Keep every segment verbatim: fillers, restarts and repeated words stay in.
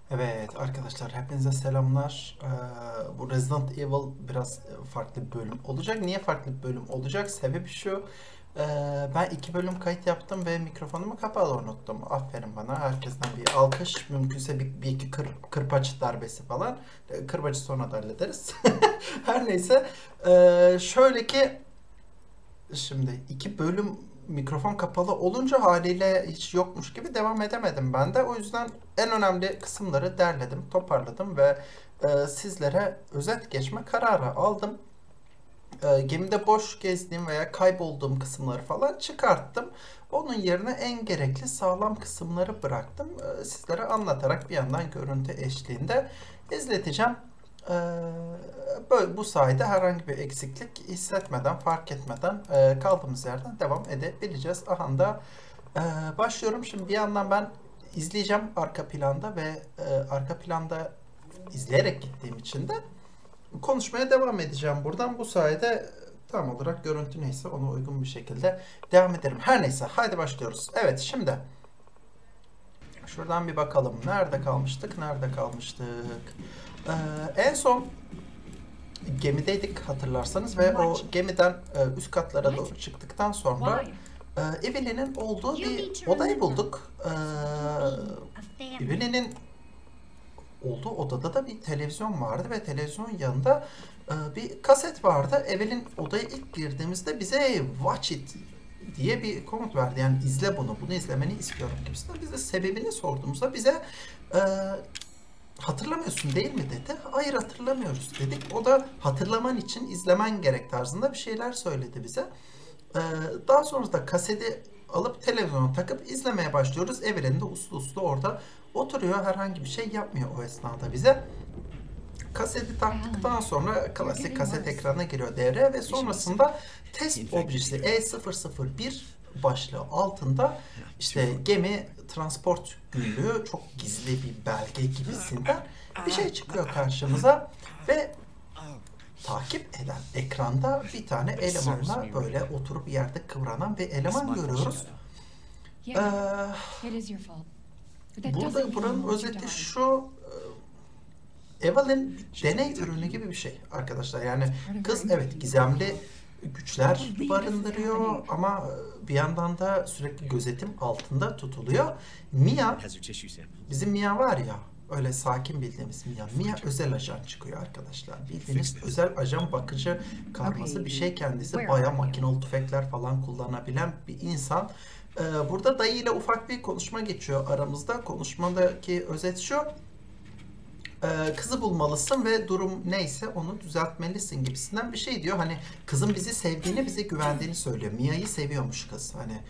Evet arkadaşlar hepinize selamlar. Ee, bu Resident Evil biraz farklı bir bölüm olacak. Niye farklı bir bölüm olacak? Sebebi şu. Ee, ben iki bölüm kayıt yaptım ve mikrofonumu kapalı unuttum. Aferin bana. Herkesten bir alkış. Mümkünse bir, bir iki kır, kırbaç darbesi falan. Ee, Kırbacı sonra da hallederiz. Her neyse. Ee, şöyle ki şimdi iki bölüm mikrofon kapalı olunca haliyle hiç yokmuş gibi devam edemedim ben de. O yüzden en önemli kısımları derledim, toparladım ve e, sizlere özet geçme kararı aldım. E, gemide boş gezdiğim veya kaybolduğum kısımları falan çıkarttım. Onun yerine en gerekli sağlam kısımları bıraktım. E, sizlere anlatarak bir yandan görüntü eşliğinde izleteceğim. E, Böyle bu sayede herhangi bir eksiklik hissetmeden, fark etmeden e, kaldığımız yerden devam edebileceğiz. Aha da e, başlıyorum. Şimdi bir yandan ben izleyeceğim arka planda ve e, arka planda izleyerek gittiğim için de konuşmaya devam edeceğim buradan. Bu sayede tam olarak görüntü neyse ona uygun bir şekilde devam ederim. Her neyse haydi başlıyoruz. Evet şimdi şuradan bir bakalım. Nerede kalmıştık? Nerede kalmıştık? Ee, en son gemideydik hatırlarsanız ve o gemiden e, üst katlara doğru çıktıktan sonra e, Evelyn'in olduğu bir odayı bulduk. E, Evelyn'in olduğu odada da bir televizyon vardı ve televizyonun yanında e, bir kaset vardı. Evelyn odaya ilk girdiğimizde bize "Watch it" diye bir komut verdi. Yani izle bunu, bunu izlemeni istiyorum gibisinden. Biz de sebebini sorduğumuzda bize e, hatırlamıyorsun değil mi dedi. Hayır hatırlamıyoruz dedik. O da hatırlaman için izlemen gerek tarzında bir şeyler söyledi bize. Ee, daha sonrasında kaseti alıp televizyona takıp izlemeye başlıyoruz. Evelyn de uslu uslu orada oturuyor. Herhangi bir şey yapmıyor o esnada bize. Kaseti taktıktan sonra klasik kaset ekranına giriyor devreye ve sonrasında test objesi E sıfır sıfır bir başlığı altında işte gemi transport günlüğü çok gizli bir belge gibisinden bir şey çıkıyor karşımıza ve takip eden ekranda bir tane elemanla böyle oturup yerde kıvranan bir eleman görüyoruz. Ee, burada buranın özeti şu: Evelyn deney ürünü gibi bir şey arkadaşlar. Yani kız evet gizemli güçler barındırıyor ama bir yandan da sürekli gözetim altında tutuluyor. Mia, bizim Mia var ya, öyle sakin bildiğimiz Mia. Mia özel ajan çıkıyor arkadaşlar. Bildiğiniz özel ajan bakıcı karması bir şey kendisi. Bayağı makinalı tüfekler falan kullanabilen bir insan. Ee, burada dayı ile ufak bir konuşma geçiyor aramızda. Konuşmadaki özet şu: Ee, kızı bulmalısın ve durum neyse onu düzeltmelisin gibisinden bir şey diyor. Hani kızın bizi sevdiğini, bize güvendiğini söylüyor. Mia'yı seviyormuş kız. Hani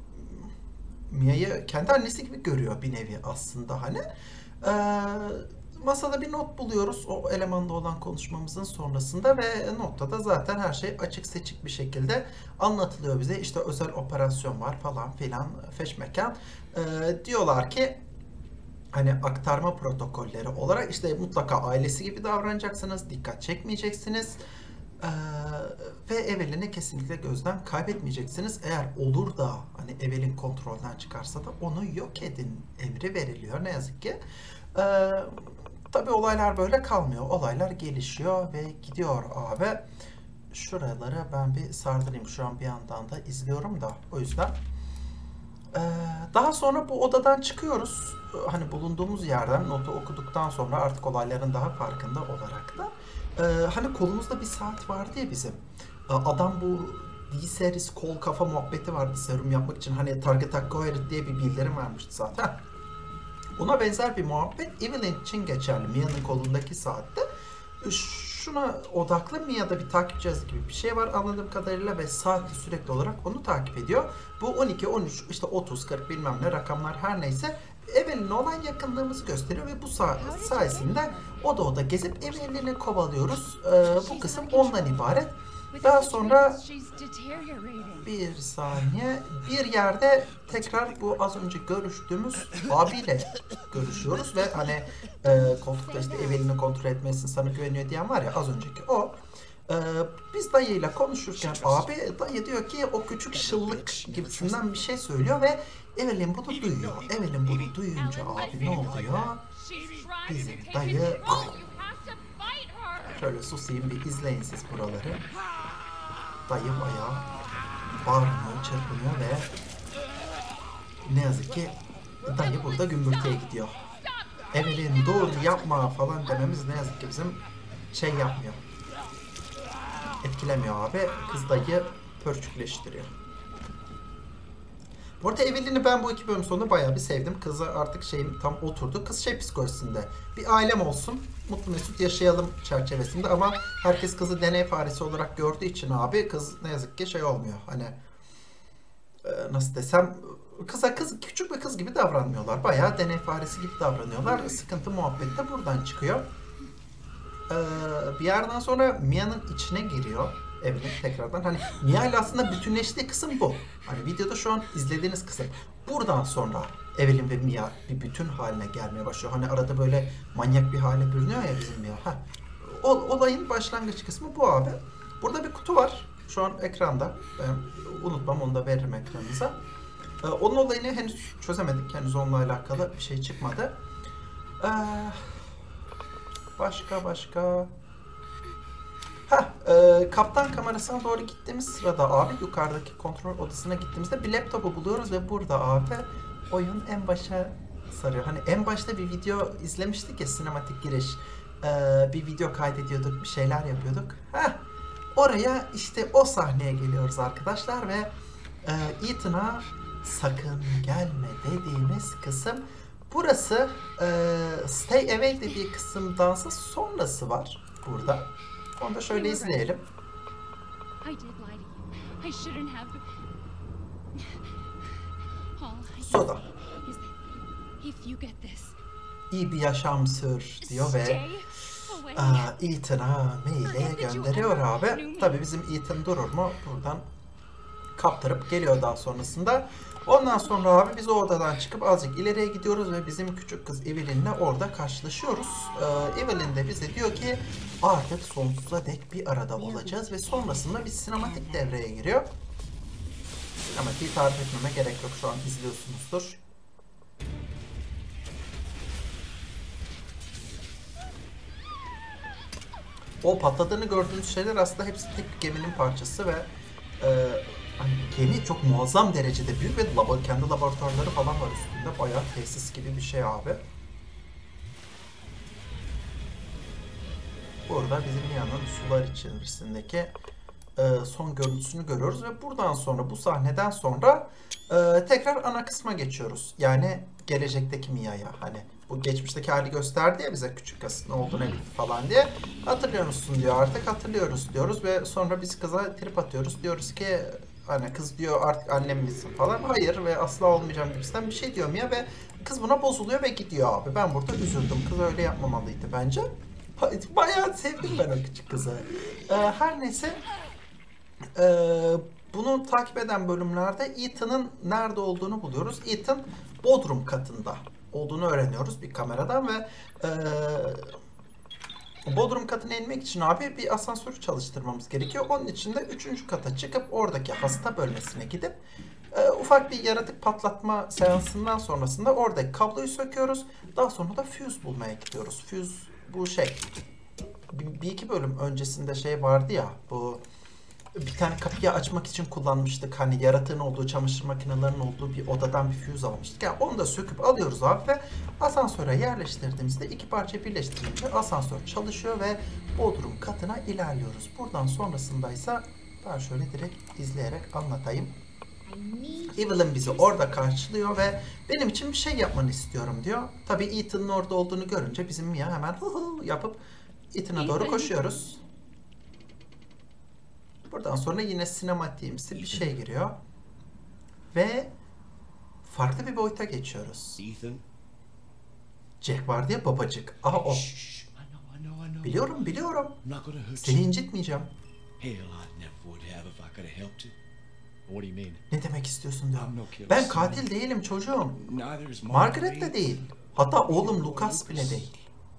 Mia'yı kendi annesi gibi görüyor bir nevi aslında hani. Ee, masada bir not buluyoruz o elemanla olan konuşmamızın sonrasında ve notta da zaten her şey açık seçik bir şekilde anlatılıyor bize. İşte özel operasyon var falan filan feşmekan. Ee, diyorlar ki hani aktarma protokolleri olarak işte mutlaka ailesi gibi davranacaksınız, dikkat çekmeyeceksiniz ee, ve Evelyn'i kesinlikle gözden kaybetmeyeceksiniz. Eğer olur da hani Evelyn kontrolden çıkarsa da onu yok edin emri veriliyor ne yazık ki. Ee, tabii olaylar böyle kalmıyor. Olaylar gelişiyor ve gidiyor abi. Şuraları ben bir sardırayım. Şu an bir yandan da izliyorum da o yüzden. Ee, daha sonra bu odadan çıkıyoruz. Hani bulunduğumuz yerden notu okuduktan sonra artık olayların daha farkında olarak da e, hani kolumuzda bir saat vardı ya bizim. E, adam bu D-Series kol kafa muhabbeti vardı serum yapmak için. Hani target acquired diye bir bildirim vermişti zaten. Ona benzer bir muhabbet Evelyn için geçerli. Mia'nın kolundaki saatte. Şuna odaklı, Mia'da bir takip cihazı gibi bir şey var anladığım kadarıyla ve saatli sürekli olarak onu takip ediyor. Bu on iki, on üç, işte otuz, kırk bilmem ne rakamlar her neyse Evelyn'le olan yakınlığımızı gösteriyor ve bu saat sayesinde oda oda gezip Evelyn'i kovalıyoruz. Ee, bu kısım ondan ibaret. Daha sonra bir saniye bir yerde tekrar bu az önce görüştüğümüz abiyle görüşüyoruz ve hani e, koltukta işte Evelyn'i kontrol etmesin sana güveniyor diyen var ya az önceki o. Ee, biz dayıyla konuşurken abi dayı diyor ki o küçük şıllık gibisinden bir şey söylüyor ve Evelyn bunu duyuyor. Evelyn bunu duyunca abi ne oluyor? bizim dayı... Şöyle susayım, bir izleyin siz buraları. Dayı bayağı bağırmıyor, çırpınıyor ve ne yazık ki dayı burada gümbürtüye gidiyor. Evelyn dur yapma falan dememiz ne yazık ki bizim şey yapmıyor. Etkilemiyor abi. Kız dayı pörçükleştiriyor. Bu arada Evelyn'i ben bu iki bölüm sonunda bayağı bir sevdim. Kızı artık şeyim tam oturdu. Kız şey psikolojisinde. Bir ailem olsun, mutlu mesut yaşayalım çerçevesinde ama herkes kızı deney faresi olarak gördüğü için abi kız ne yazık ki şey olmuyor. Hani nasıl desem kıza kız küçük bir kız gibi davranmıyorlar. Bayağı deney faresi gibi davranıyorlar. Sıkıntı muhabbeti de buradan çıkıyor. Ee, bir yerden sonra Mia'nın içine giriyor. Evelyn tekrardan. Hani Mia ile aslında bütünleştiği kısım bu. Hani videoda şu an izlediğiniz kısım. Buradan sonra Evelyn ve Mia bir bütün haline gelmeye başlıyor. Hani arada böyle manyak bir hale bürünüyor ya bizim Mia. Ha. O, olayın başlangıç kısmı bu abi. Burada bir kutu var. Şu an ekranda. Ben unutmam, onu da veririm ekranınıza. Ee, onun olayını henüz çözemedik. Henüz onunla alakalı bir şey çıkmadı. Ee, başka başka... Ha, e, kaptan kamerasına doğru gittiğimiz sırada abi yukarıdaki kontrol odasına gittiğimizde bir laptopu buluyoruz ve burada abi oyun en başa sarıyor. Hani en başta bir video izlemiştik ya, sinematik giriş. E, bir video kaydediyorduk, bir şeyler yapıyorduk. Ha, oraya işte o sahneye geliyoruz arkadaşlar ve e, Ethan'a sakın gelme dediğimiz kısım. Burası e, Stay Away dediği kısımdansa sonrası var burada. Onu da şöyle izleyelim. Soda. İyi bir yaşam sür diyor ve Ethan'a maile gönderiyor abi. Tabii bizim Ethan durur mu? Buradan kaptırıp geliyor daha sonrasında. Ondan sonra abi biz o odadan çıkıp azıcık ileriye gidiyoruz ve bizim küçük kız Evelyn'le orada karşılaşıyoruz. Ee, Evelyn de bize diyor ki artık sonsuza dek bir arada olacağız ve sonrasında bir sinematik devreye giriyor. Sinematiği tarif etmeme gerek yok, şu an izliyorsunuzdur. O patladığını gördüğünüz şeyler aslında hepsi tek bir geminin parçası ve e, hani gemi çok muazzam derecede büyük ve labo, kendi laboratuvarları falan var üstünde. Bayağı tesis gibi bir şey abi. Burada bizim Mia'nın sular içerisindeki e, son görüntüsünü görüyoruz ve buradan sonra, bu sahneden sonra e, tekrar ana kısma geçiyoruz. Yani gelecekteki Mia'ya, hani bu geçmişteki hali gösterdi ya bize, küçük kız ne oldu ne bitti falan diye. Hatırlıyor musun diyor, artık hatırlıyoruz diyoruz ve sonra biz kıza trip atıyoruz. Diyoruz ki hani kız diyor artık annem misin falan. Hayır ve asla olmayacağım gibisinden bir şey diyor Mia ve kız buna bozuluyor ve gidiyor abi. Ben burada üzüldüm. Kız öyle yapmamalıydı bence. Bayağı sevdim ben o küçük kızı. Ee, her neyse ee, bunu takip eden bölümlerde Ethan'ın nerede olduğunu buluyoruz. Ethan bodrum katında olduğunu öğreniyoruz bir kameradan ve ee, bodrum katına inmek için abi bir asansörü çalıştırmamız gerekiyor. Onun için de üçüncü kata çıkıp oradaki hasta bölmesine gidip e, ufak bir yaratık patlatma seansından sonrasında oradaki kabloyu söküyoruz. Daha sonra da fuse bulmaya gidiyoruz. Fuse bu şey, bir, bir iki bölüm öncesinde şey vardı ya, bu bir tane kapıyı açmak için kullanmıştık. Hani yaratığın olduğu, çamaşır makinelerinin olduğu bir odadan bir fuse almıştık. Yani onu da söküp alıyoruz abi ve asansöre yerleştirdiğimizde iki parça birleştirince asansör çalışıyor ve bodrum katına ilerliyoruz. Buradan sonrasındaysa ben şöyle direkt izleyerek anlatayım. Evelyn bizi orada karşılıyor ve benim için bir şey yapmanı istiyorum diyor. Tabii Ethan'ın orada olduğunu görünce bizim Mia hemen hı hı yapıp Ethan'a doğru koşuyoruz. Buradan sonra yine sinematiğimsi bir şey giriyor. Ve farklı bir boyuta geçiyoruz. Ethan. Jack var diye babacık. Aha o. Biliyorum biliyorum. Seni incitmeyeceğim. Ne demek istiyorsun diyor. Ben katil değilim çocuğum. Margaret de değil. Hatta oğlum Lucas bile değil.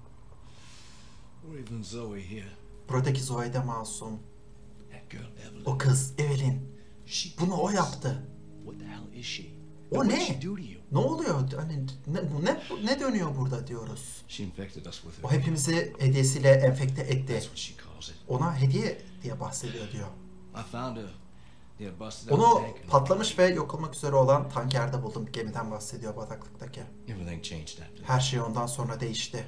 Buradaki Zoe de masum. O kız Evelyn. Bunu o yaptı. O ne? Ne oluyor? Hani ne, ne, ne dönüyor burada diyoruz. O hepimizi hediyesiyle enfekte etti. Ona hediye diye bahsediyor diyor. Onu patlamış ve yok olmak üzere olan tankerde buldum. Gemiden bahsediyor bataklıktaki. Her şey ondan sonra değişti.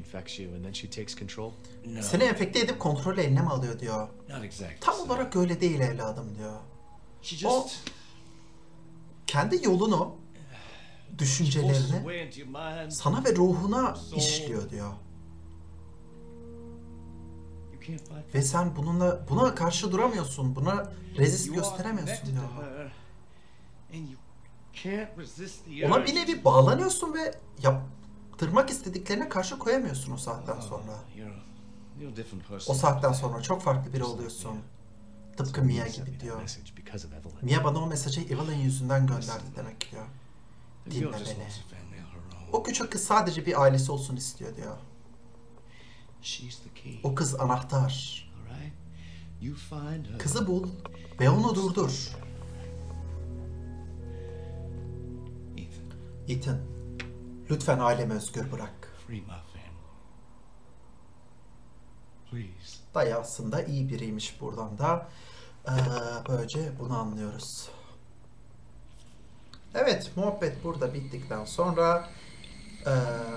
Seni enfekte edip kontrolü eline mi alıyor diyor. Tam olarak öyle değil evladım diyor. O kendi yolunu, düşüncelerini sana ve ruhuna işliyor diyor. Ve sen bununla buna karşı duramıyorsun. Buna rezist gösteremiyorsun diyor. Ona bir nevi bağlanıyorsun ve yaptırmak istediklerine karşı koyamıyorsun o saatten sonra. O saatten sonra çok farklı biri oluyorsun. Tıpkı Mia gibi diyor. Mia bana o mesajı Evelyn yüzünden gönderdi demek diyor. Dinle beni. O küçük kız sadece bir ailesi olsun istiyor diyor. O kız anahtar. Kızı bul ve onu durdur. Ethan, lütfen ailemi özgür bırak. Dayı aslında iyi biriymiş buradan da. Ee, böylece bunu anlıyoruz. Evet, muhabbet burada bittikten sonra ee,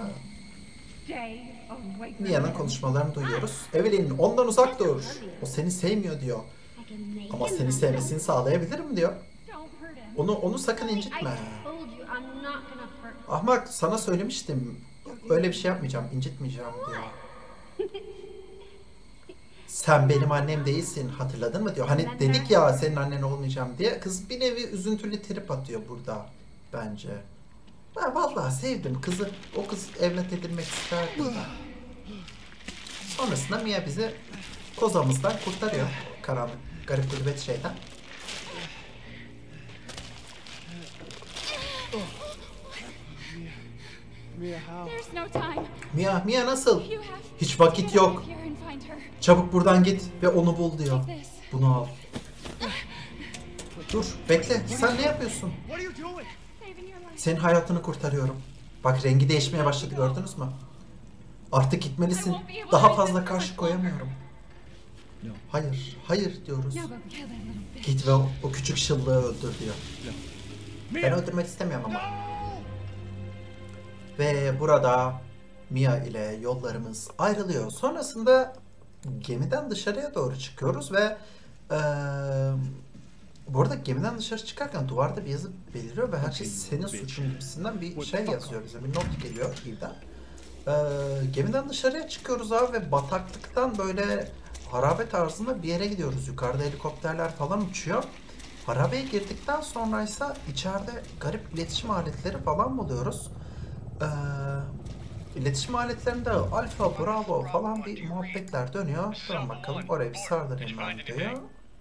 Mia'nın konuşmalarını duyuyoruz. Evelyn, ondan uzak dur. O seni sevmiyor diyor. Ama seni sevmesini sağlayabilirim diyor. Onu onu sakın incitme. Ahmak, sana söylemiştim. Öyle bir şey yapmayacağım, incitmeyeceğim diyor. Sen benim annem değilsin, hatırladın mı diyor. Hani dedik ya senin annen olmayacağım diye. Kız bir nevi üzüntülü trip atıyor burada bence. Ben vallahi sevdim kızı. O kız evlat edinmek isterdi ben. Sonrasında Mia bizi kozamızdan kurtarıyor. Karanlık, garip gulbet şeyden. Mia, Mia nasıl? Hiç vakit yok. Çabuk buradan git ve onu bul diyor. Bunu al. Dur, bekle. Sen ne yapıyorsun? Senin hayatını kurtarıyorum. Bak rengi değişmeye başladı, gördünüz mü? Artık gitmelisin. Daha fazla karşı koyamıyorum. Hayır, hayır diyoruz. Git ve o, o küçük şıllığı öldür diyor. Ben öldürmek istemiyorum ama. Ve burada Mia ile yollarımız ayrılıyor. Sonrasında gemiden dışarıya doğru çıkıyoruz ve ee, bu arada gemiden dışarı çıkarken duvarda bir yazı beliriyor ve her şey senin suçun gibisinden bir şey yazıyor bize. Bir not geliyor Eve'den. Ee, gemiden dışarıya çıkıyoruz abi ve bataklıktan böyle harabe tarzında bir yere gidiyoruz. Yukarıda helikopterler falan uçuyor. Harabeye girdikten sonra ise içeride garip iletişim aletleri falan buluyoruz. Ee, iletişim aletlerinde Alfa, Bravo falan bir muhabbetler dönüyor. Tamam bakalım oraya bir sardırayım ben diyor.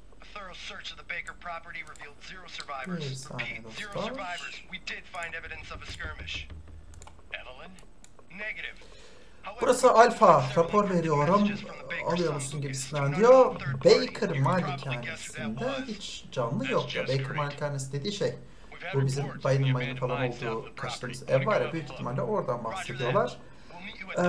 Bir saniye dostlar. Burası Alfa, rapor veriyorum, alıyor musun gibisinden diyor. Baker malikanesinde hiç canlı yok ya. Baker malikanesi dediği şey, bu bizim bayının mayının falan olduğu kaçtığımız ev var ya, büyük ihtimalle oradan bahsediyorlar. Ee,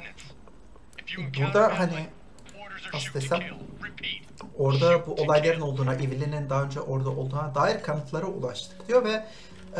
burada hani nasıl desem, orada bu olayların olduğuna, Evelyn'in daha önce orada olduğuna dair kanıtlara ulaştık diyor ve e,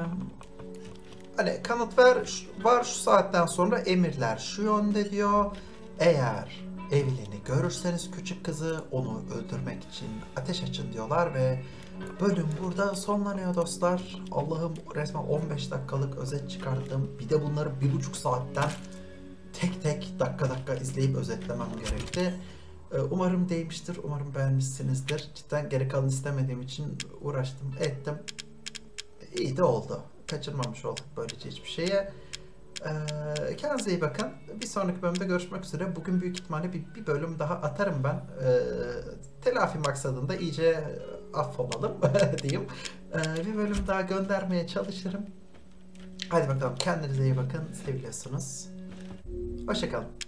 hani kanıt ver, var şu saatten sonra emirler şu yönde diyor. Eğer Evelyn'i görürseniz küçük kızı, onu öldürmek için ateş açın diyorlar ve bölüm burada sonlanıyor dostlar. Allah'ım, resmen on beş dakikalık özet çıkarttım. Bir de bunları bir buçuk saatten tek tek dakika dakika izleyip özetlemem gerekti. Umarım değmiştir, umarım beğenmişsinizdir. Cidden geri kalan istemediğim için uğraştım, ettim. İyi de oldu. Kaçırmamış olduk böylece hiçbir şeye. Ee, kendinize iyi bakın. Bir sonraki bölümde görüşmek üzere. Bugün büyük ihtimalle bir, bir bölüm daha atarım ben. Ee, telafi maksadında iyice affolalım diyeyim. Ee, bir bölüm daha göndermeye çalışırım. Hadi bakalım, kendinize iyi bakın. Seviliyorsunuz. Hoşça kalın.